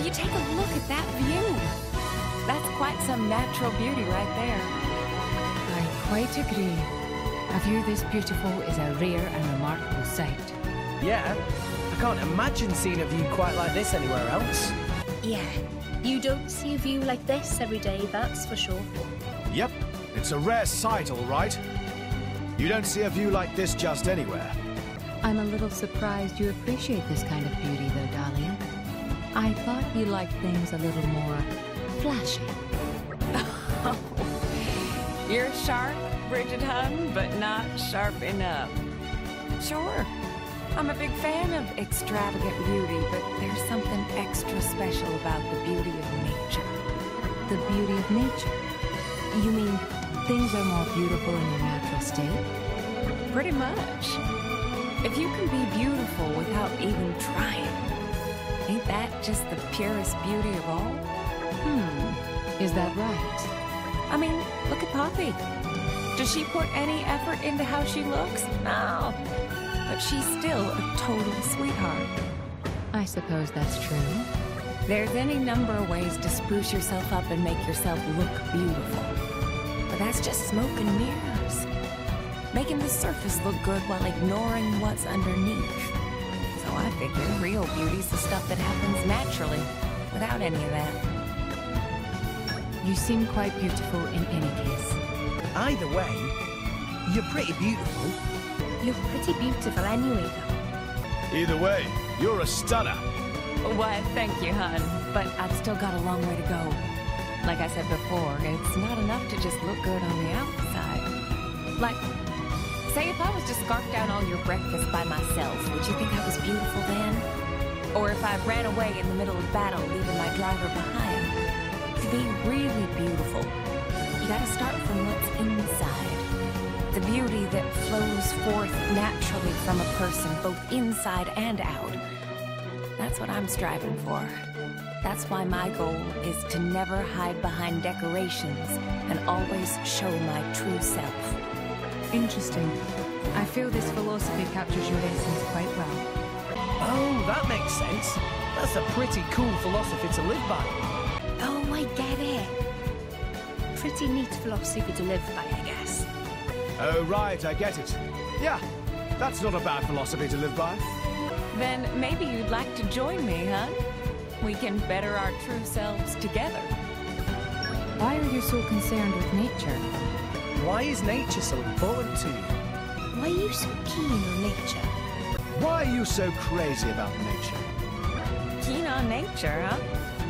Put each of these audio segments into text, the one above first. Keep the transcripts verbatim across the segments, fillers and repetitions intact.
you take a look at that view? That's quite some natural beauty right there. I quite agree. A view this beautiful is a rare and remarkable sight. Yeah, I can't imagine seeing a view quite like this anywhere else. Yeah, you don't see a view like this every day, that's for sure. Yep, it's a rare sight, all right. You don't see a view like this just anywhere. I'm a little surprised you appreciate this kind of beauty, though, Dahlia. I thought you liked things a little more flashy. You're sharp, Bridget Hun, but not sharp enough. Sure, I'm a big fan of extravagant beauty, but there's something extra special about the beauty of nature. The beauty of nature? You mean things are more beautiful in their natural state? Pretty much. If you can be beautiful without even trying, ain't that just the purest beauty of all? Hmm, is that right? I mean, look at Poppy. Does she put any effort into how she looks? No. But she's still a total sweetheart. I suppose that's true. There's any number of ways to spruce yourself up and make yourself look beautiful. But that's just smoke and mirrors. Making the surface look good while ignoring what's underneath. So I figure real beauty's the stuff that happens naturally, without any of that. You seem quite beautiful in any case. Either way, you're pretty beautiful. You're pretty beautiful anyway, though. Either way, you're a stunner. Why, thank you, hon. But I've still got a long way to go. Like I said before, it's not enough to just look good on the outside. Like, say if I was to scarf down all your breakfast by myself, would you think I was beautiful then? Or if I ran away in the middle of battle, leaving my driver behind? To be really beautiful, you gotta start from what's inside. The beauty that flows forth naturally from a person, both inside and out. That's what I'm striving for. That's why my goal is to never hide behind decorations and always show my true self. Interesting. I feel this philosophy captures your essence quite well. Oh, that makes sense. That's a pretty cool philosophy to live by. Oh, I get it. Pretty neat philosophy to live by, I guess. Oh, right, I get it. Yeah, that's not a bad philosophy to live by. Then maybe you'd like to join me, huh? We can better our true selves together. Why are you so concerned with nature? Why is nature so important to you? Why are you so keen on nature? Why are you so crazy about nature? Keen on nature, huh?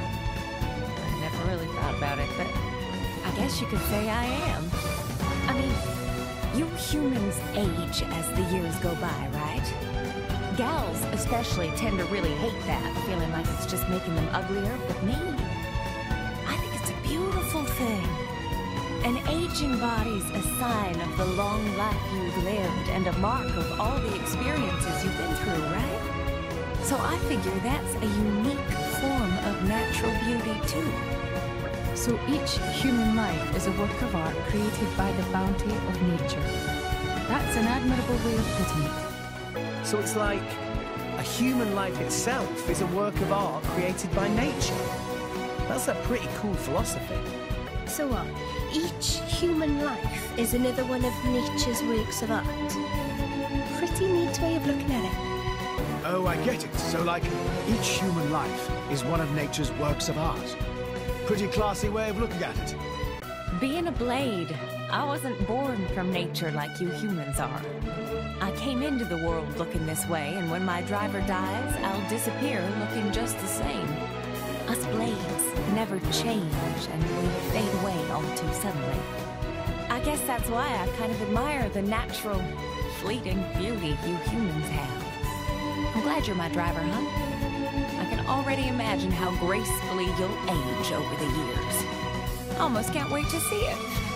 I never really thought about it, but I guess you could say I am. I mean, you humans age as the years go by, right? Gals especially tend to really hate that, feeling like it's just making them uglier, but me, I think it's a beautiful thing. An aging body's a sign of the long life you've lived and a mark of all the experiences you've been through, right? So I figure that's a unique form of natural beauty, too. So each human life is a work of art created by the bounty of nature. That's an admirable way of putting it. So it's like a human life itself is a work of art created by nature. That's a pretty cool philosophy. So what? Each human life is another one of nature's works of art. Pretty neat way of looking at it. Oh, I get it. So, like, each human life is one of nature's works of art. Pretty classy way of looking at it. Being a blade, I wasn't born from nature like you humans are. I came into the world looking this way, and when my driver dies, I'll disappear looking just the same. Us blades never change, and we fade away all too suddenly. I guess that's why I kind of admire the natural, fleeting beauty you humans have. I'm glad you're my driver, huh? I can already imagine how gracefully you'll age over the years. Almost can't wait to see it.